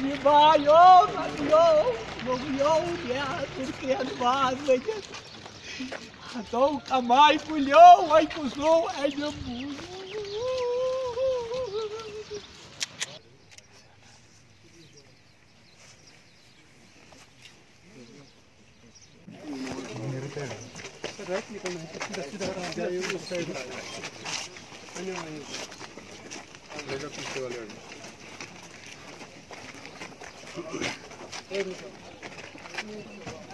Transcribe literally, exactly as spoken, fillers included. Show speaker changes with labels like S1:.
S1: Valho, valho, valho, yeah, porque é mais, mas então camai pulhou, ai cusou, ai meu burro. Right निकलना है सीधा सीधा जाइए उस साइड आने आने लेगा पीछे वाले एक मिनट